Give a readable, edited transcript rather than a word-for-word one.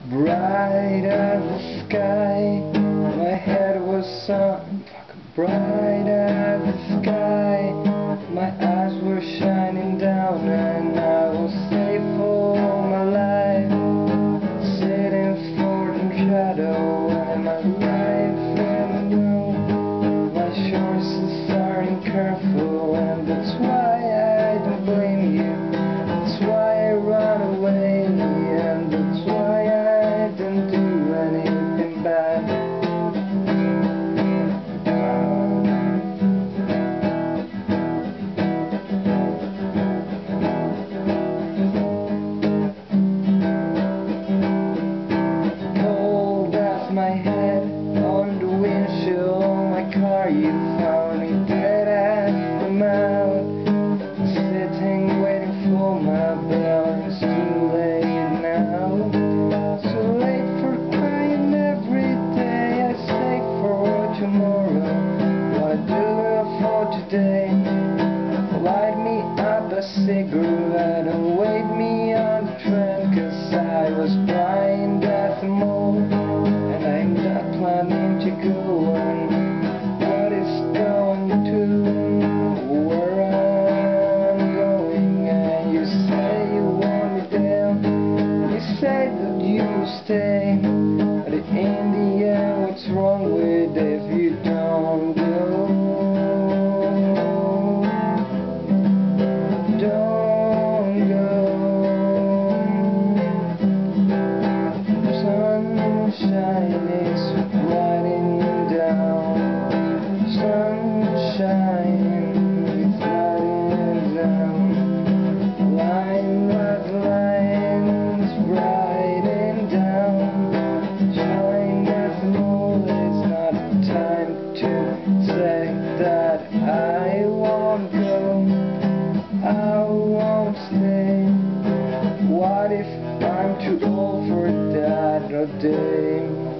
bright as the sky. My head was sun, bright as the sky. My eyes were shining down, and I was safe for my life. Sitting for the shadow, and my life in the room. My choices are careful, and that's why I don't blame you. That's why I run away, and that's why I didn't do anything bad. Cold as my head on the windshield of my car, you found me dead at the mouth. Sitting waiting for my bell, it's too late now. Too late for crying every day. I save for tomorrow what I do for today. Light me up a cigarette and wait me on the train, 'cause I was blind as a mole, and I'm not planning to go on. What is going to where I'm going? And you say you want me there, you say that you will stay, but in the end, what's wrong with if you don't go? Don't go. Sunshine is riding down. Sunshine is riding down. Line by line is riding down. Shine as no, it's not time to say that I won't go. I won't stay. What if I'm too old for that day?